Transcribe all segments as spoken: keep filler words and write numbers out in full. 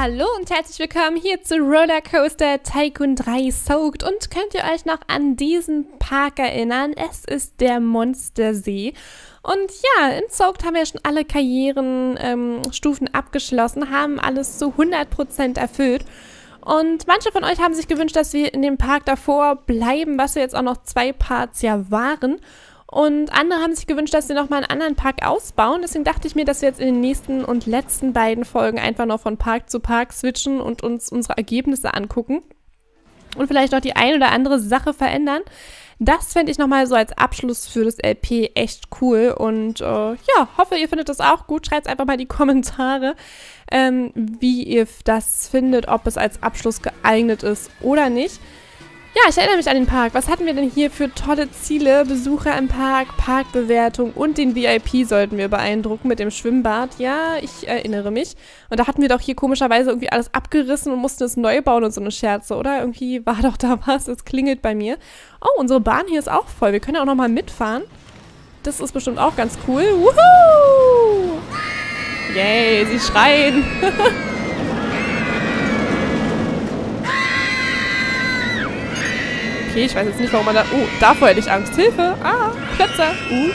Hallo und herzlich willkommen hier zu Rollercoaster Tycoon drei Soaked. Und könnt ihr euch noch an diesen Park erinnern? Es ist der Monstersee. Und ja, in Soaked haben wir schon alle Karrierenstufen ähm, abgeschlossen, haben alles zu hundert Prozent erfüllt. Und manche von euch haben sich gewünscht, dass wir in dem Park davor bleiben, was wir jetzt auch noch zwei Parts ja waren. Und andere haben sich gewünscht, dass wir nochmal einen anderen Park ausbauen. Deswegen dachte ich mir, dass wir jetzt in den nächsten und letzten beiden Folgen einfach noch von Park zu Park switchen und uns unsere Ergebnisse angucken. Und vielleicht noch die ein oder andere Sache verändern. Das fände ich nochmal so als Abschluss für das L P echt cool. Und äh, ja, hoffe, ihr findet das auch gut. Schreibt einfach mal in die Kommentare, ähm, wie ihr das findet, ob es als Abschluss geeignet ist oder nicht. Ja, ich erinnere mich an den Park. Was hatten wir denn hier für tolle Ziele? Besucher im Park, Parkbewertung und den V I P sollten wir beeindrucken mit dem Schwimmbad. Ja, ich erinnere mich. Und da hatten wir doch hier komischerweise irgendwie alles abgerissen und mussten es neu bauen und so eine Scherze, oder? Irgendwie war doch da was. Es klingelt bei mir. Oh, unsere Bahn hier ist auch voll. Wir können ja auch nochmal mitfahren. Das ist bestimmt auch ganz cool. Wuhu! Yay, sie schreien. Okay, ich weiß jetzt nicht, warum man da... Oh, davor hätte ich Angst. Hilfe! Ah, Plätze! Uh.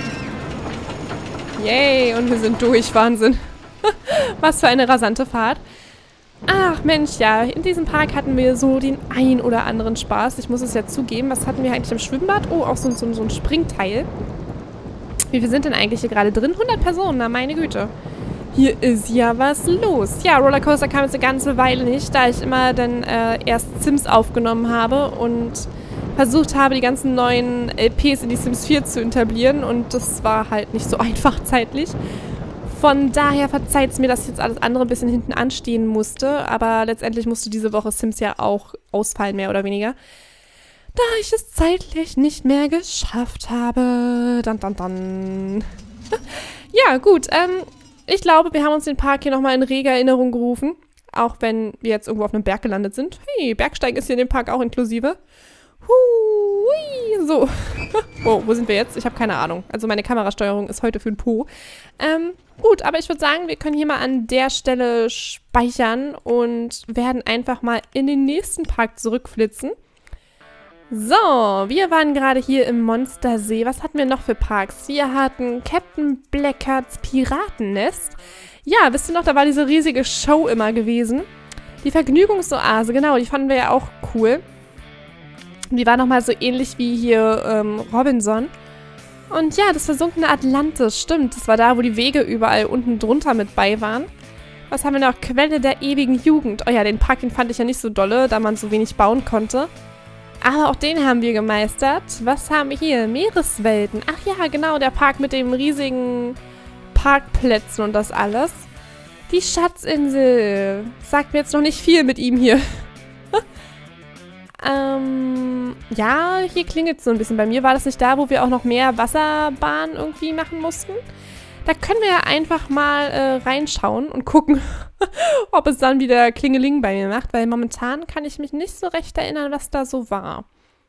Yay, und wir sind durch. Wahnsinn. Was für eine rasante Fahrt. Ach, Mensch, ja. In diesem Park hatten wir so den ein oder anderen Spaß. Ich muss es ja zugeben. Was hatten wir eigentlich im Schwimmbad? Oh, auch so, so, so ein Springteil. Wie viel sind denn eigentlich hier gerade drin? hundert Personen, na meine Güte. Hier ist ja was los. Ja, Rollercoaster kam jetzt eine ganze Weile nicht, da ich immer dann äh, erst Sims aufgenommen habe und versucht habe, die ganzen neuen L Ps in die Sims vier zu etablieren. Und das war halt nicht so einfach zeitlich. Von daher verzeiht es mir, dass jetzt alles andere ein bisschen hinten anstehen musste. Aber letztendlich musste diese Woche Sims ja auch ausfallen, mehr oder weniger. Da ich es zeitlich nicht mehr geschafft habe. Dann, dann, dann. Ja, gut. Ähm, ich glaube, wir haben uns den Park hier nochmal in rege Erinnerung gerufen. Auch wenn wir jetzt irgendwo auf einem Berg gelandet sind. Hey, Bergsteigen ist hier in dem Park auch inklusive. Hui, so. Oh, wo sind wir jetzt? Ich habe keine Ahnung. Also meine Kamerasteuerung ist heute für den Po. Ähm, gut, aber ich würde sagen, wir können hier mal an der Stelle speichern und werden einfach mal in den nächsten Park zurückflitzen. So, wir waren gerade hier im Monstersee. Was hatten wir noch für Parks? Wir hatten Captain Blackhearts Piratennest. Ja, wisst ihr noch, da war diese riesige Show immer gewesen. Die Vergnügungsoase, genau, die fanden wir ja auch cool. Die war nochmal so ähnlich wie hier ähm, Robinson. Und ja, das versunkene Atlantis, stimmt. Das war da, wo die Wege überall unten drunter mit bei waren. Was haben wir noch? Quelle der ewigen Jugend. Oh ja, den Park, den fand ich ja nicht so dolle, da man so wenig bauen konnte. Aber auch den haben wir gemeistert. Was haben wir hier? Meereswelten. Ach ja, genau, der Park mit den riesigen Parkplätzen und das alles. Die Schatzinsel. Sagt mir jetzt noch nicht viel mit ihm hier. Ähm, ja, hier klingelt es so ein bisschen. Bei mir war das nicht da, wo wir auch noch mehr Wasserbahn irgendwie machen mussten. Da können wir ja einfach mal äh, reinschauen und gucken, ob es dann wieder Klingeling bei mir macht, weil momentan kann ich mich nicht so recht erinnern, was da so war.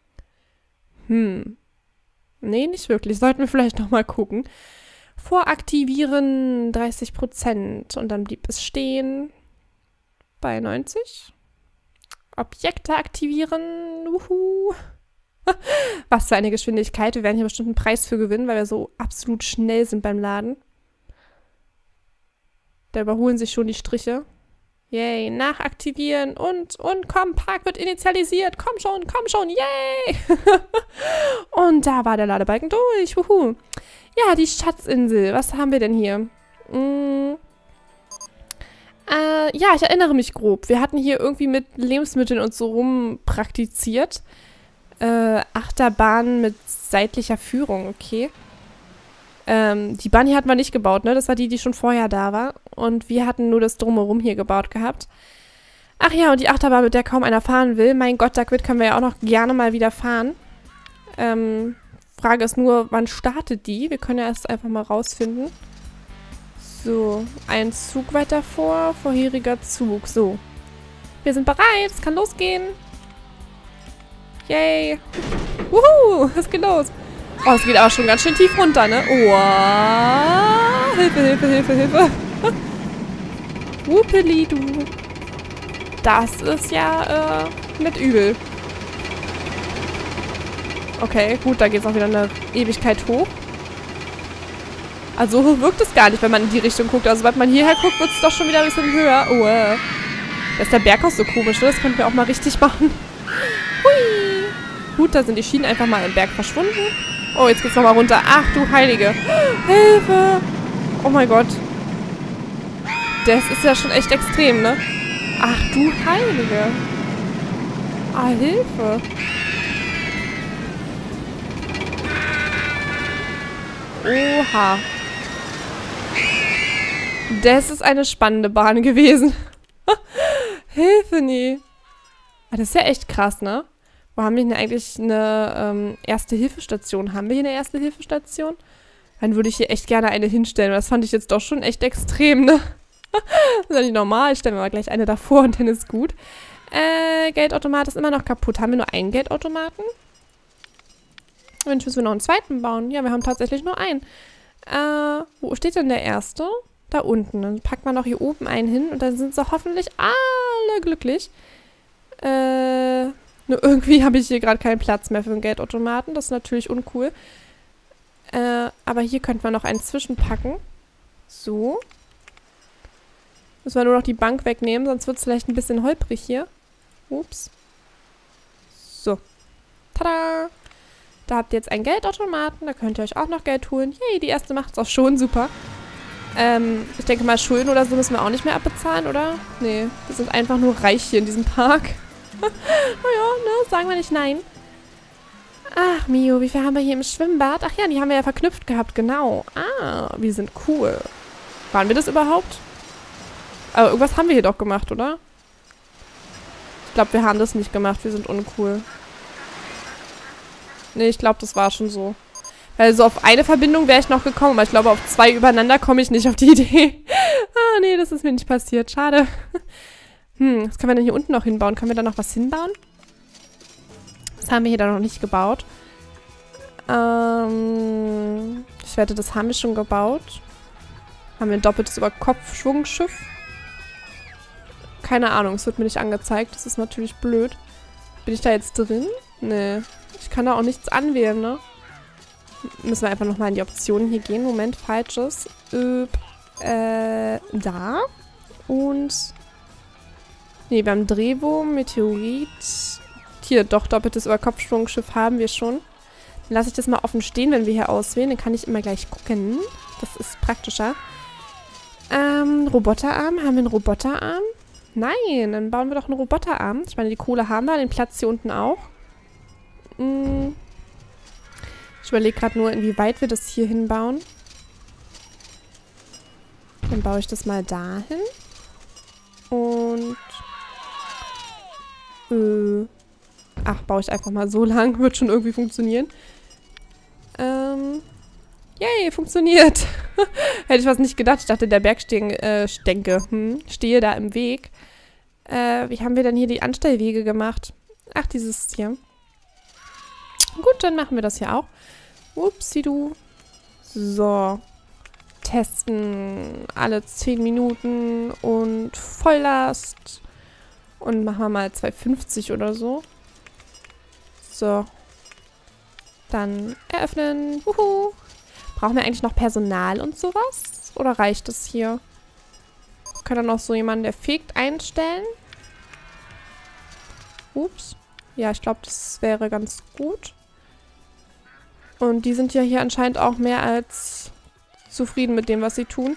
Hm. Nee, nicht wirklich. Sollten wir vielleicht noch mal gucken. Voraktivieren dreißig Prozent und dann blieb es stehen bei neunzig. Objekte aktivieren. Wuhu. Was für eine Geschwindigkeit. Wir werden hier bestimmt einen Preis für gewinnen, weil wir so absolut schnell sind beim Laden. Da überholen sich schon die Striche. Yay, nachaktivieren und, und komm, Park wird initialisiert. Komm schon, komm schon, yay. Und da war der Ladebalken durch. Wuhu. Ja, die Schatzinsel. Was haben wir denn hier? Hm. Äh, ja, ich erinnere mich grob. Wir hatten hier irgendwie mit Lebensmitteln und so rum praktiziert. Äh, Achterbahn mit seitlicher Führung, okay. Ähm, die Bahn hier hatten wir nicht gebaut, ne? Das war die, die schon vorher da war. Und wir hatten nur das Drumherum hier gebaut gehabt. Ach ja, und die Achterbahn, mit der kaum einer fahren will. Mein Gott, damit können wir ja auch noch gerne mal wieder fahren. Ähm, Frage ist nur, wann startet die? Wir können ja erst einfach mal rausfinden. So, ein Zug weiter vor, vorheriger Zug. So, wir sind bereit, es kann losgehen. Yay. Wuhu, es geht los. Oh, es geht aber schon ganz schön tief runter, ne? Oh, Hilfe, Hilfe, Hilfe, Hilfe. Wupeli-du. Das ist ja äh, nicht übel. Okay, gut, da geht es auch wieder eine Ewigkeit hoch. Also hoch wirkt es gar nicht, wenn man in die Richtung guckt. Also, wenn man hierher guckt, wird es doch schon wieder ein bisschen höher. Oh, äh. Da ist der Berg auch so komisch, ne? Das könnten wir auch mal richtig machen. Hui. Gut, da sind die Schienen einfach mal im Berg verschwunden. Oh, jetzt geht's nochmal runter. Ach, du Heilige. Hilfe! Oh mein Gott. Das ist ja schon echt extrem, ne? Ach, du Heilige. Ah, Hilfe. Oha. Das ist eine spannende Bahn gewesen. Hilfe, nee. Ah, das ist ja echt krass, ne? Wo haben wir denn eigentlich eine ähm, Erste-Hilfe-Station? Haben wir hier eine Erste-Hilfe-Station? Dann würde ich hier echt gerne eine hinstellen. Das fand ich jetzt doch schon echt extrem, ne? Das ist ja nicht normal. Stellen wir mal gleich eine davor und dann ist gut. Äh, Geldautomat ist immer noch kaputt. Haben wir nur einen Geldautomaten? Mensch, müssen wir noch einen zweiten bauen? Ja, wir haben tatsächlich nur einen. Äh, wo steht denn der erste? Da unten. Dann packt man noch hier oben einen hin und dann sind sie hoffentlich alle glücklich. Äh, nur irgendwie habe ich hier gerade keinen Platz mehr für einen Geldautomaten. Das ist natürlich uncool. Äh, aber hier könnte man noch einen zwischenpacken. So. Müssen wir nur noch die Bank wegnehmen, sonst wird es vielleicht ein bisschen holprig hier. Ups. So. Tada! Da habt ihr jetzt einen Geldautomaten, da könnt ihr euch auch noch Geld holen. Yay, die erste macht es auch schon, super. Ähm, ich denke mal, Schulden oder so müssen wir auch nicht mehr abbezahlen, oder? Nee, wir sind einfach nur reich hier in diesem Park. Naja, ne, sagen wir nicht nein. Ach, Mio, wie viel haben wir hier im Schwimmbad? Ach ja, die haben wir ja verknüpft gehabt, genau. Ah, wir sind cool. Waren wir das überhaupt? Aber irgendwas haben wir hier doch gemacht, oder? Ich glaube, wir haben das nicht gemacht, wir sind uncool. Nee, ich glaube, das war schon so. Weil so auf eine Verbindung wäre ich noch gekommen, aber ich glaube, auf zwei übereinander komme ich nicht auf die Idee. Ah, nee, das ist mir nicht passiert. Schade. Hm, was können wir denn hier unten noch hinbauen? Können wir da noch was hinbauen? Das haben wir hier da noch nicht gebaut. Ähm, ich wette, das haben wir schon gebaut. Haben wir ein doppeltes Überkopfschwungschiff? Keine Ahnung, es wird mir nicht angezeigt. Das ist natürlich blöd. Bin ich da jetzt drin? Nee. Ich kann da auch nichts anwählen, ne? Müssen wir einfach nochmal in die Optionen hier gehen. Moment, falsches. Üb, äh, da. Und... Nee, wir haben Drehwurm, Meteorit. Hier, doch, doppeltes Überkopfschwungschiff haben wir schon. Dann lasse ich das mal offen stehen, wenn wir hier auswählen. Dann kann ich immer gleich gucken. Das ist praktischer. Ähm, Roboterarm. Haben wir einen Roboterarm? Nein, dann bauen wir doch einen Roboterarm. Ich meine, die Kohle haben wir, den Platz hier unten auch. Hm. Ich überlege gerade nur, inwieweit wir das hier hinbauen. Dann baue ich das mal dahin. Und... Äh, ach, baue ich einfach mal so lang. Wird schon irgendwie funktionieren. Ähm... Yay, funktioniert. Hätte ich was nicht gedacht. Ich dachte, der Bergstänke, äh, Stänke, hm, stehe da im Weg. Äh, wie haben wir denn hier die Anstellwege gemacht? Ach, dieses hier. Gut, dann machen wir das hier auch. Upsi du. So. Testen alle zehn Minuten und Volllast. Und machen wir mal zweihundertfünfzig oder so. So. Dann eröffnen. Wuhu. Brauchen wir eigentlich noch Personal und sowas? Oder reicht es hier? Wir können dann noch so jemanden, der fegt, einstellen. Ups. Ja, ich glaube, das wäre ganz gut. Und die sind ja hier anscheinend auch mehr als zufrieden mit dem, was sie tun.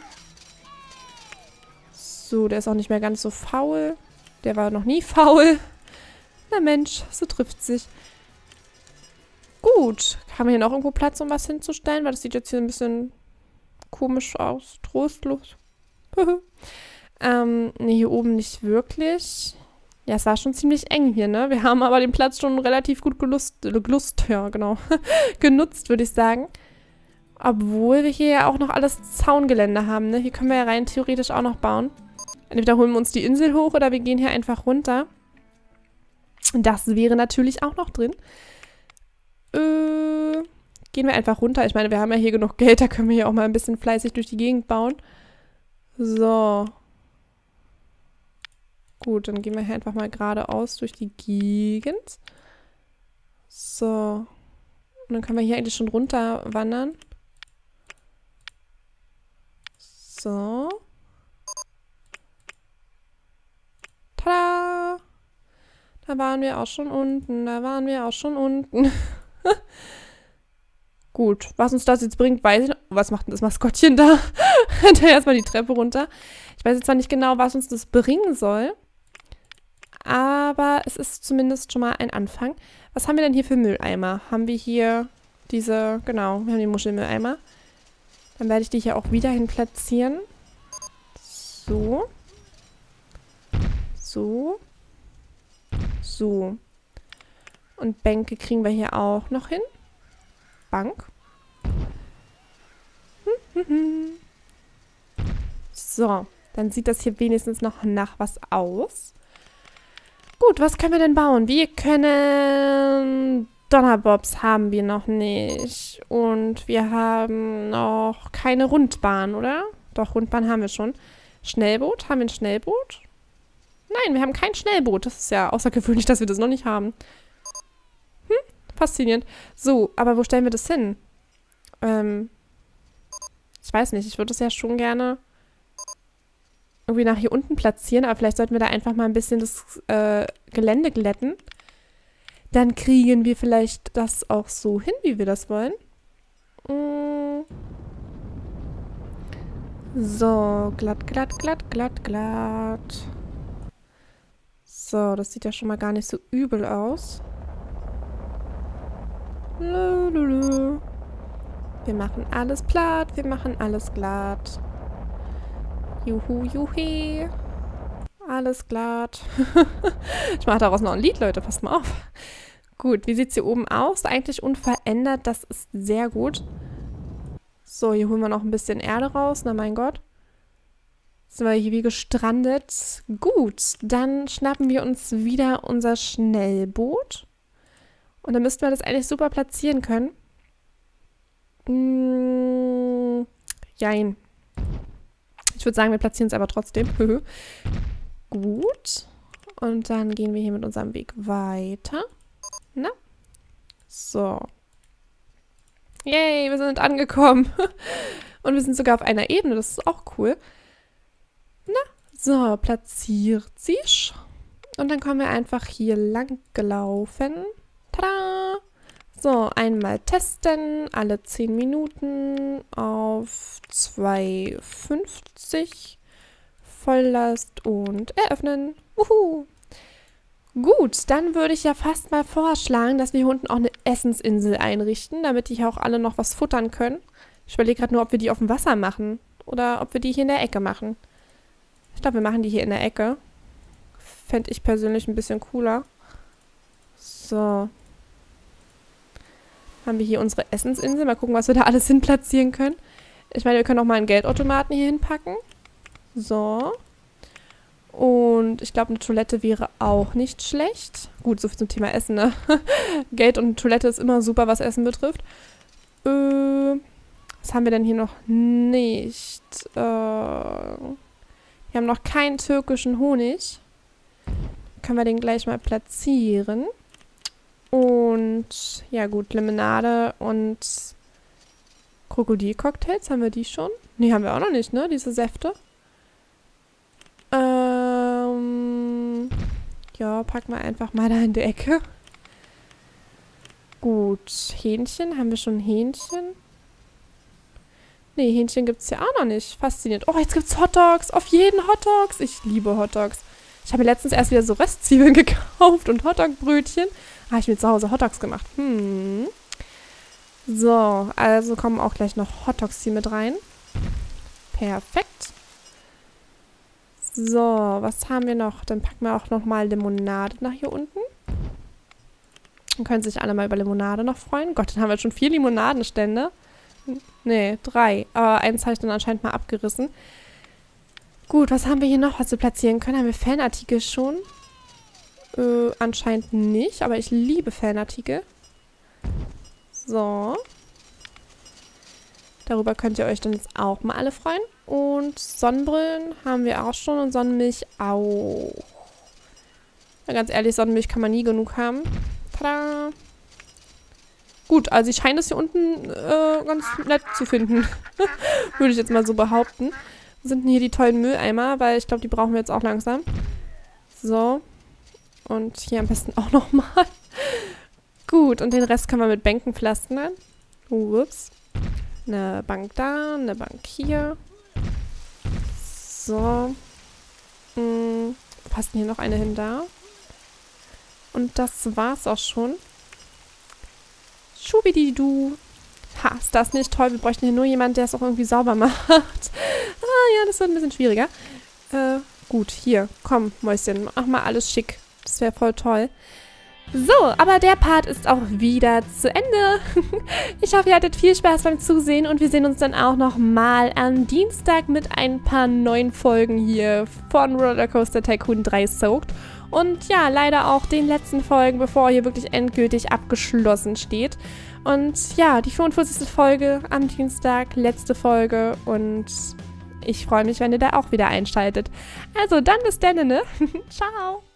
So, der ist auch nicht mehr ganz so faul. Der war noch nie faul. Na Mensch, so trifft sich. Gut. Haben wir hier noch irgendwo Platz, um was hinzustellen? Weil das sieht jetzt hier ein bisschen komisch aus. Trostlos. ähm, ne, hier oben nicht wirklich. Ja, es war schon ziemlich eng hier, ne? Wir haben aber den Platz schon relativ gut gelust, gelust ja, genau, genutzt, würde ich sagen. Obwohl wir hier ja auch noch alles Zaungelände haben, ne? Hier können wir ja rein theoretisch auch noch bauen. Entweder holen wir uns die Insel hoch oder wir gehen hier einfach runter. Das wäre natürlich auch noch drin. Äh, gehen wir einfach runter. Ich meine, wir haben ja hier genug Geld, da können wir hier auch mal ein bisschen fleißig durch die Gegend bauen. So. Gut, dann gehen wir hier einfach mal geradeaus durch die Gegend. So. Und dann können wir hier eigentlich schon runter wandern. So. Tada! Da waren wir auch schon unten. Da waren wir auch schon unten. Gut, was uns das jetzt bringt, weiß ich nicht. Was macht denn das Maskottchen da? Rennt er erstmal die Treppe runter. Ich weiß jetzt zwar nicht genau, was uns das bringen soll. Aber es ist zumindest schon mal ein Anfang. Was haben wir denn hier für Mülleimer? Haben wir hier diese, genau, wir haben die Muschelmülleimer. Dann werde ich die hier auch wieder hin platzieren. So. So. So. Und Bänke kriegen wir hier auch noch hin. Bank. So, dann sieht das hier wenigstens noch nach was aus. Gut, was können wir denn bauen? Wir können... Donnerbobs haben wir noch nicht. Und wir haben noch keine Rundbahn, oder? Doch, Rundbahn haben wir schon. Schnellboot? Haben wir ein Schnellboot? Nein, wir haben kein Schnellboot. Das ist ja außergewöhnlich, dass wir das noch nicht haben. Hm, faszinierend. So, aber wo stellen wir das hin? Ähm, ich weiß nicht. Ich würde es ja schon gerne irgendwie nach hier unten platzieren, aber vielleicht sollten wir da einfach mal ein bisschen das äh, Gelände glätten. Dann kriegen wir vielleicht das auch so hin, wie wir das wollen. Mm. So, glatt, glatt, glatt, glatt, glatt. So, das sieht ja schon mal gar nicht so übel aus. Lululu. Wir machen alles platt, wir machen alles glatt. Juhu, juhi. Alles glatt. Ich mache daraus noch ein Lied, Leute. Passt mal auf. Gut, wie sieht es hier oben aus? Eigentlich unverändert. Das ist sehr gut. So, hier holen wir noch ein bisschen Erde raus. Na mein Gott. Sind wir hier wie gestrandet. Gut, dann schnappen wir uns wieder unser Schnellboot. Und dann müssten wir das eigentlich super platzieren können. Hm, jein. Ich würde sagen, wir platzieren es aber trotzdem. Gut. Und dann gehen wir hier mit unserem Weg weiter. Na? So. Yay, wir sind angekommen. Und wir sind sogar auf einer Ebene. Das ist auch cool. Na? So, platziert sich. Und dann kommen wir einfach hier lang gelaufen. Tada! So, einmal testen. Alle zehn Minuten auf zwei fünfzig. Volllast und eröffnen. Wuhu! Gut, dann würde ich ja fast mal vorschlagen, dass wir hier unten auch eine Essensinsel einrichten, damit die hier auch alle noch was futtern können. Ich überlege gerade nur, ob wir die auf dem Wasser machen oder ob wir die hier in der Ecke machen. Ich glaube, wir machen die hier in der Ecke. Fände ich persönlich ein bisschen cooler. So. Haben wir hier unsere Essensinsel. Mal gucken, was wir da alles hin platzieren können. Ich meine, wir können auch mal einen Geldautomaten hier hinpacken. So. Und ich glaube, eine Toilette wäre auch nicht schlecht. Gut, so viel zum Thema Essen, ne? Geld und Toilette ist immer super, was Essen betrifft. Äh, was haben wir denn hier noch nicht? Äh, wir haben noch keinen türkischen Honig. Können wir den gleich mal platzieren. Und, ja gut, Limonade und Krokodilcocktails. Haben wir die schon? Nee, haben wir auch noch nicht, ne? Diese Säfte. Ähm, ja, packen wir einfach mal da in die Ecke. Gut, Hähnchen. Haben wir schon Hähnchen? Nee, Hähnchen gibt es hier auch noch nicht. Faszinierend. Oh, jetzt gibt es Hotdogs. Auf jeden Hotdogs. Ich liebe Hotdogs. Ich habe mir letztens erst wieder so Röstzwiebeln gekauft und Hotdog-Brötchen. Habe ich mir zu Hause Hotdogs gemacht. Hm. So, also kommen auch gleich noch Hotdogs hier mit rein. Perfekt. So, was haben wir noch? Dann packen wir auch nochmal Limonade nach hier unten. Dann können sich alle mal über Limonade noch freuen. Gott, dann haben wir schon vier Limonadenstände. Nee, drei. Aber eins habe ich dann anscheinend mal abgerissen. Gut, was haben wir hier noch, was wir platzieren können? Haben wir Fanartikel schon? Äh, anscheinend nicht, aber ich liebe Fanartikel. So. Darüber könnt ihr euch dann jetzt auch mal alle freuen. Und Sonnenbrillen haben wir auch schon und Sonnenmilch auch. Ja, ganz ehrlich, Sonnenmilch kann man nie genug haben. Tada! Gut, also ich scheine es hier unten äh, ganz nett zu finden. Würde ich jetzt mal so behaupten. Wo sind denn hier die tollen Mülleimer? Weil ich glaube, die brauchen wir jetzt auch langsam. So. Und hier am besten auch nochmal. Gut, und den Rest können wir mit Bänken pflastern. Ups. Eine Bank da, eine Bank hier. So. Hm, passt hier noch eine hin da? Und das war's auch schon. Schubididu. Ha, ist das nicht toll? Wir bräuchten hier nur jemanden, der es auch irgendwie sauber macht. Ah, ja, das wird ein bisschen schwieriger. Äh, gut, hier. Komm, Mäuschen, mach mal alles schick. Das wäre voll toll. So, aber der Part ist auch wieder zu Ende. Ich hoffe, ihr hattet viel Spaß beim Zusehen und wir sehen uns dann auch nochmal am Dienstag mit ein paar neuen Folgen hier von Rollercoaster Tycoon drei Soaked. Und ja, leider auch den letzten Folgen, bevor hier wirklich endgültig abgeschlossen steht. Und ja, die fünfundvierzigste Folge am Dienstag, letzte Folge und ich freue mich, wenn ihr da auch wieder einschaltet. Also dann bis dann, ne? Ciao!